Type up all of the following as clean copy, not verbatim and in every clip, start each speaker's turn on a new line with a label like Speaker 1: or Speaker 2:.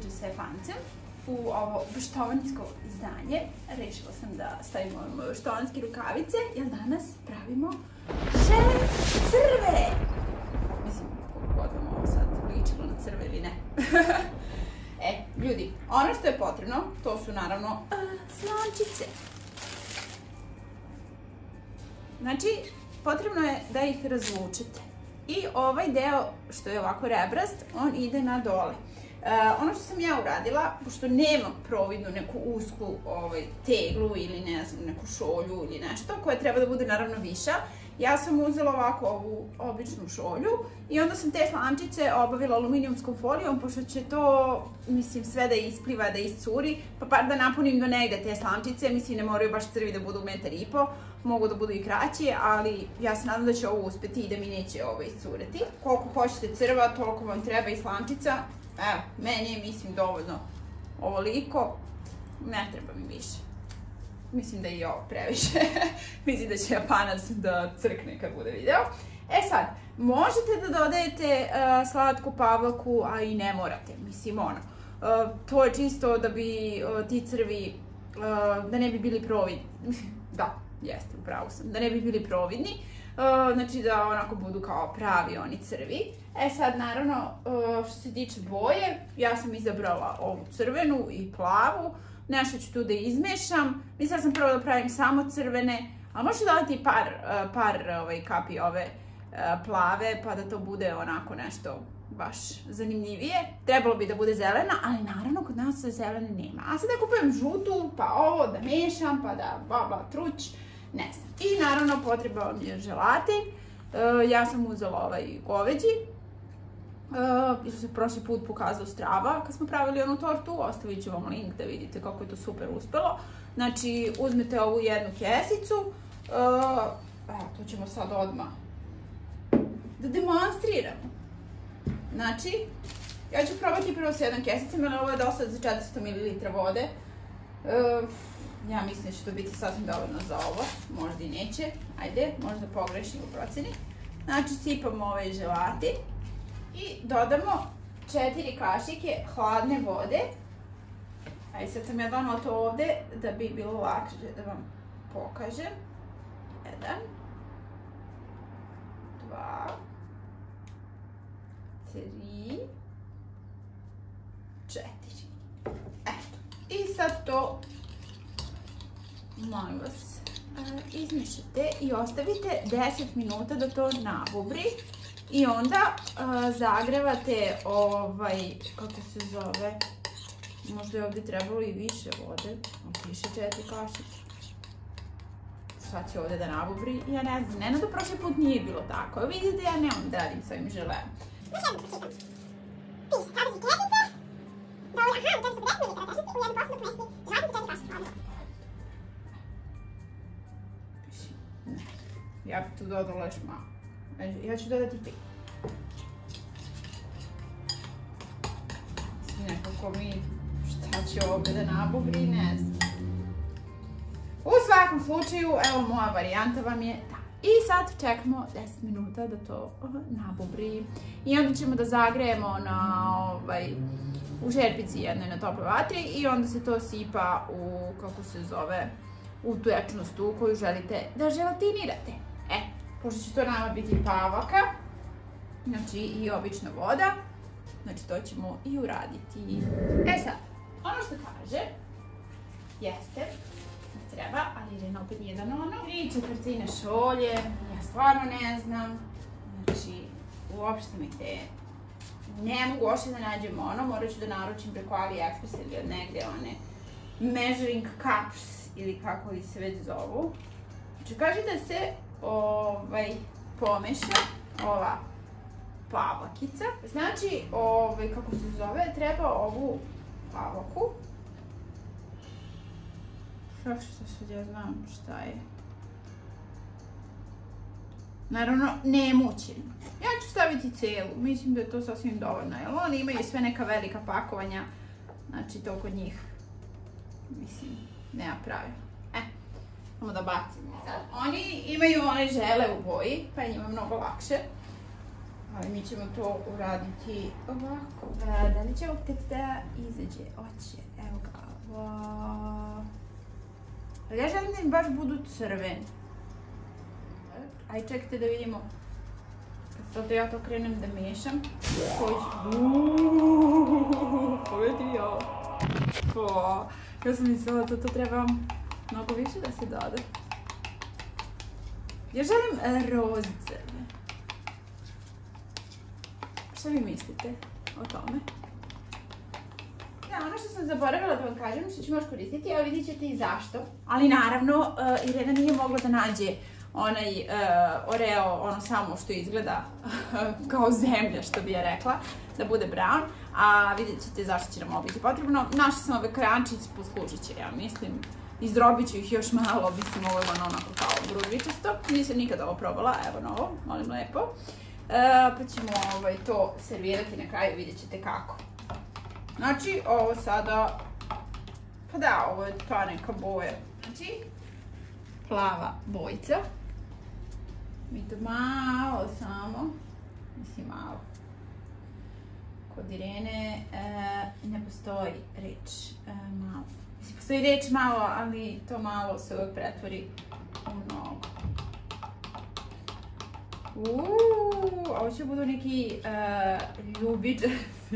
Speaker 1: inače sa Japancem u ovo štovansko izdanje. Rešila sam da stavimo štovanske rukavice jer danas pravimo žele crve. Mislim, koliko god vam ovo sad ličilo na crve ili ne. Ljudi, ono što je potrebno, to su naravno slančice. Znači, potrebno je da ih razvučete. I ovaj deo što je ovako rebrast, on ide na dole. Ono što sam ja uradila, pošto nemam providnu neku usku teglu ili ne znam, neku šolju ili nešto, koja treba da bude naravno viša, ja sam uzela ovako ovu običnu šolju i onda sam te slančice obavila aluminijumskom folijom, pošto će to, mislim, sve da ispliva, da iscuri, pa par da napunim do negde te slančice, mislim, ne moraju baš crvi da budu 1,5 m, mogu da budu i kraći, ali ja se nadam da će ovo uspeti i da mi neće ovo iscureti. Koliko hoćete crva, toliko vam treba i slančica. Evo, meni je, mislim, dovoljno ovoliko, ne treba mi više. Mislim da je i ovo previše. Mislim da će Japanac da crkne kad bude video. Sad, možete da dodajete slatku pavlaku, a i ne morate. Mislim, to je čisto da bi ti crvi, da ne bi bili providni. Da, jeste, upravo sam. Da ne bi bili providni. Znači da onako budu kao pravi oni crvi. Sad, naravno, što se tiče boje, ja sam izabrala ovu crvenu i plavu. Nešto ću tu da izmešam. Mislila sam prvo da pravim samo crvene, ali možete dodati par kapi ove plave, pa da to bude onako nešto baš zanimljivije. Trebalo bi da bude zelena, ali naravno kod nas zelene nema. A sad da kupujem žutu, pa ovo da mešam, pa da bla truć, ne znam. I naravno potrebao mi je želatin. Ja sam uzela ovaj goveđi. Što se prošli put pokazao Strava kad smo pravili onu tortu, ostavit ću vam link da vidite kako je to super uspelo. Znači, uzmete ovu jednu kesicu, evo, to ćemo sad odmah da demonstriramo. Znači, ja ću probati prvo sa jednom kesicom, jer ovo je dosta za 400 ml vode. Ja mislim da će to biti sasvim dovoljno za ovo, možda i neće, ajde, možda pogrešim u proceni. Znači, sipamo ovaj želatin. I dodamo 4 kašike hladne vode. Ajde, sad sam ja donala to ovde da bi bilo lakše da vam pokažem. 1, 2, 3, 4. Eto. I sad to, molim vas, izmešate i ostavite 10 minuta da to nabubri. I onda zagrevate kako se zove, možda je ovdje trebalo i više vode, piše 4 kašice. Šta će ovdje da nabubri? Ja ne znam, Nenadu prošli put nije bilo tako. Vidite, ja nemam da radim s ovim želeom. Ja bih tu dodala još malo. Ja ću dodati 5. Nekako mi šta će ovdje da nabubri, ne znam. U svakom slučaju, evo moja varijanta vam je ta. I sad čekamo 10 minuta da to nabubri. I onda ćemo da zagrejemo u žerpici jednoj na toploj vatri i onda se to sipa u, kako se zove, u tu ječnost koju želite da želatinirate. Pošto će to nama biti pavlaka, znači i obična voda, znači to ćemo i uraditi. Sad, ono što kaže, jeste da treba, ali je opet jedan 3/4 šolje, ja stvarno ne znam, znači uopšte mi te, ne mogu uopšte da nađem morat ću da naručim preko AliExpress ili od negde one measuring cups ili kako li se već zovu. Znači kaže da se pomeša ova pavlakica. Znači, kako se zove, treba ovu pavlaku. Što sad ja znam šta je. Naravno, ne mućim. Ja ću staviti celu, mislim da je to sasvim dovoljno, jer oni imaju sve neka velika pakovanja, znači to kod njih, mislim, nema pravila. Samo da bacimo. Oni imaju one žele u boji, pa je njima mnogo lakše. Ali mi ćemo to uraditi ovako. Da li će opet da izađe? Oće, evo ga. Ali ja želim da im baš budu crveni. Aj čekajte da vidimo. Sad ja to krenem da miješam. Pogledaj ovo. Ja sam mislila da to treba mnogo više da se doda. Ja želim roze crve. Šta vi mislite o tome? Da, ono što sam zaboravila da vam kažem, što ću možda koristiti, a vidjet ćete i zašto. Ali naravno, Irena nije mogla da nađe onaj Oreo, ono samo što izgleda kao zemlja, što bi ja rekla, da bude brown, a vidjet ćete zašto će nam ovo biti potrebno. Našla sam ove krančice, poslužit će, ja mislim, izdrobit ću ih još malo, mislim, ovo je onako kao brudvičasto. Nisam nikada ovo probala, evo na ovo, molim lepo. Pa ćemo to servirati na kraju, vidjet ćete kako. Znači, ovo sada, pa da, ovo je ta neka boja. Znači, plava bojica. Mi to malo samo, mislim malo. Kod Irene ne postoji reč malo. Mislim, postoji reč malo, ali to malo se uvijek pretvori u mnogo. Ovo će budu neki ljubičasti.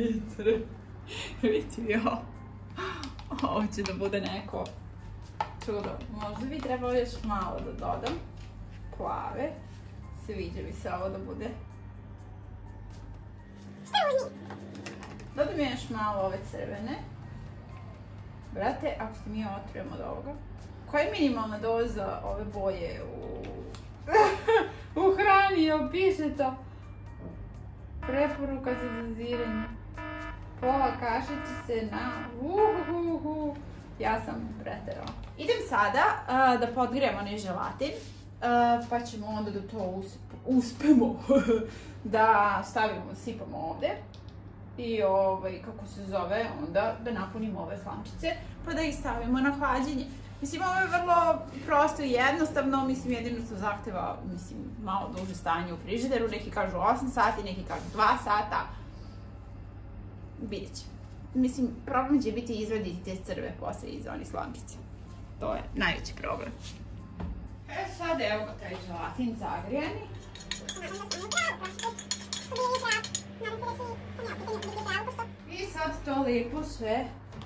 Speaker 1: Vidite li ovo? Ovo će da bude neko čudo. Možda bi trebalo još malo da dodam plave. Sviđa mi se ovo da bude. Dodam još malo ove crvene. Brate, ako se mi otrujemo od ovoga. Koja je minimalna doza ove boje u hrani? Evo piše to. Preporuka za doziranje. Pola kašice se na Ja sam preterala. Idem sada da podgrijemo onaj želatin, pa ćemo onda da to uspemo da stavimo, sipamo ovde i kako se zove, onda da napunimo ove slamčice, pa da ih stavimo na hlađenje. Mislim, ovo je vrlo prosto i jednostavno, mislim, jedino što zahteva, mislim, malo duže stajanje u frižideru, neki kažu 8 sati, neki kažu 2 sata. Vidjet ćemo. Mislim, problem će biti izvaditi te crve posle iz onih slamčice. To je najveći problem. Sad evo ga taj želatin zagrijani. I sad to lepo sve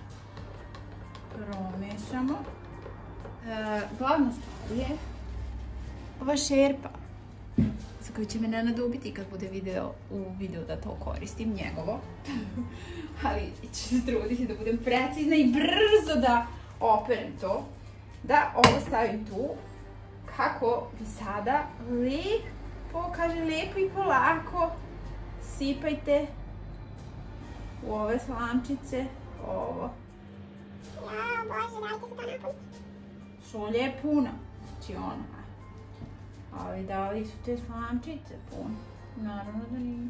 Speaker 1: promešamo. Glavna stvar je ova šerpa za koju će me Nenad ubiti kad bude video u videu da to koristim, njegovo. Ali ću se truditi da budem precizna i brzo da operem to. Da ovo stavim tu kako bi sada lepo, kaže lepo i polako sipajte u ove slamčice ovo.
Speaker 2: Ja, Bože, dajte se to napuniti.
Speaker 1: Šolja je puna, znači ono. Ali da li su te slamčice pune? Naravno da nije.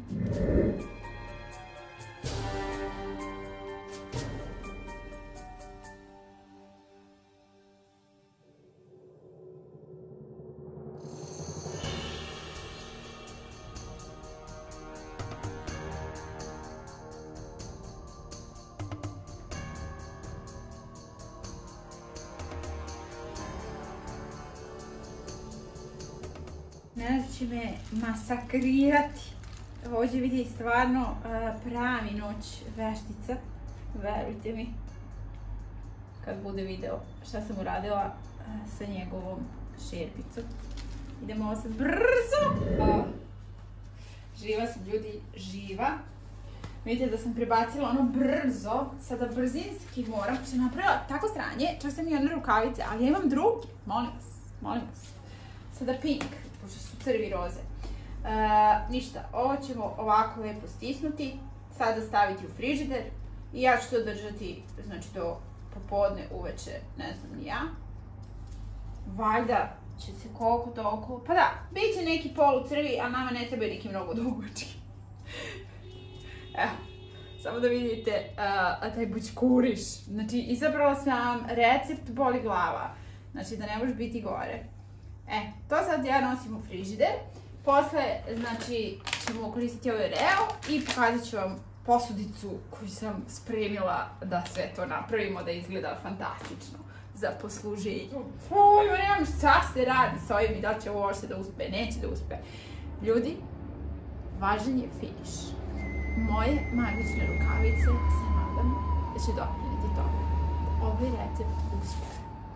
Speaker 1: Nenad će me masakrirati. Ovdje vidi stvarno pravi noć veštica. Verujte mi. Kad bude video šta sam uradila sa njegovom šerpicom. Idemo ovo sad brzo. Živa sam, ljudi, živa. Vidite da sam prebacila ono brzo. Sada brzinski moram. Što sam napravila tako stranje. Čak sam i one rukavice. Ali ja imam drugi. Molim vas. Molim vas. Sada pink. Pošto su crvi roze. Ništa, ovo ćemo ovako lepo stisnuti, sada staviti u frižider i ja ću to držati, znači do popodne, uveče, ne znam ni ja. Valjda će se koliko toliko, pa da, bit će neki polucrvi, a nama ne treba neki mnogo dugački. Evo, samo da vidite taj bućkuriš. Znači, izabrala sam recept boli glava, znači da ne može biti gore. To sad ja nosim u frižider. Posle, znači, ćemo koristiti ovaj Oreo i pokazat ću vam posudicu koju sam spremila da sve to napravimo, da izgleda fantastično za posluženje. Ja nemam šta se radi s ovim i da će ovo uopšte da uspe, neće da uspe. Ljudi, važan je finiš. Moje magične rukavice se nadam da će doprineti tome da ovaj recept uspe.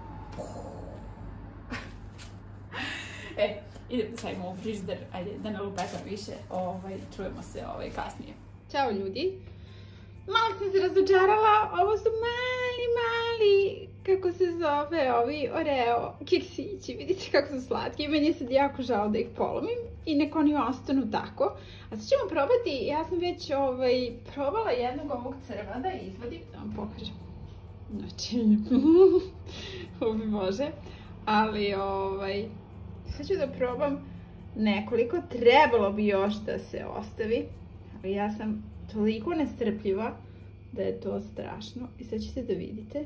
Speaker 1: Idem da stavimo u frižider, ajde da ne lupetam više, čujemo se kasnije. Ćao ljudi, malo sam se razočarala, ovo su mali, kako se zove, ovi Oreo keksići, vidite kako su slatki i meni je sad jako žao da ih polomim i nek oni ostanu tako. A sad ćemo probati, ja sam već probala jednog ovog crva da izvadim, da vam pokažem. Znači, ubi Bože, ali sad ću da probam nekoliko, trebalo bi još da se ostavi, ali ja sam toliko nestrpljiva da je to strašno i sad ćete da vidite.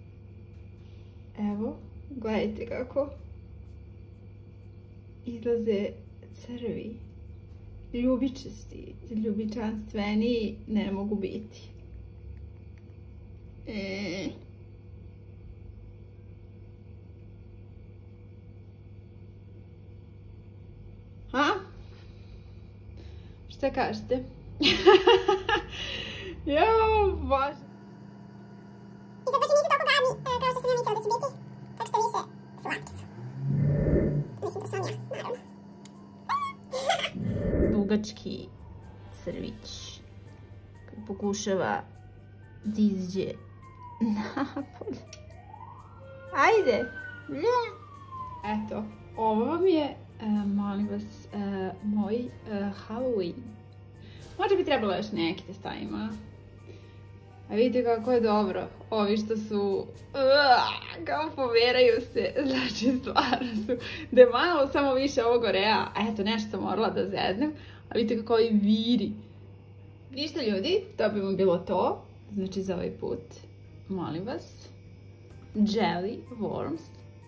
Speaker 1: Evo, gledajte kako izlaze crvi, ljubičasti, ljubičanstveni ne mogu biti. Ha? Šta kažete? Jao, Bože.
Speaker 2: I da baš nisu toliko gladni, kao što sam ja mislila da će biti, tako što više slatki su. Mislim da sam ja, naravno.
Speaker 1: Dugački crvić koji pokušava da izađe napolje. Ajde! Eto, ovo vam je, molim vas, moj Halloween. Možda bi trebalo još neki da stavim, a? A vidite kako je dobro. Ovi što su, kao pomeraju se, znači stvarno su, da je malo samo više ovog Orea, a eto nešto sam morala da zeznem, a vidite kako ovi viri. Ništa ljudi, to bi vam bilo to, znači za ovaj put, molim vas, jelly worms,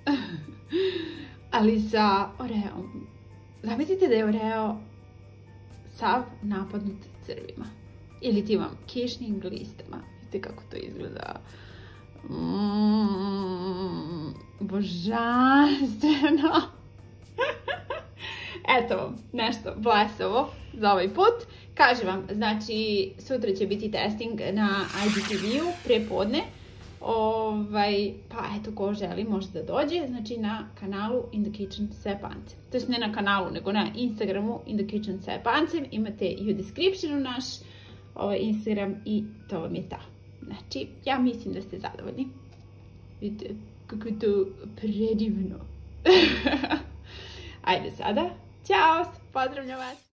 Speaker 1: ali sa Oreom. Zamislite da je Oreo sav napadnut crvima. Ili ti vam kišnim glistama. Vidite kako to izgleda. Božanstveno. Eto vam, nešto blesovo za ovaj put. Kažem vam, znači, sutra će biti testing na IGTV-u, prepodne. Pa eto, ko želi može da dođe, znači na kanalu In The Kitchen sve pance. To jest ne na kanalu, nego na Instagramu In The Kitchen sve pancem. Imate i u descriptionu naš Instagram i to vam je ta. Znači, ja mislim da ste zadovoljni. Vidite kako je to predivno. Ajde sada, ćao, pozdravljam vas.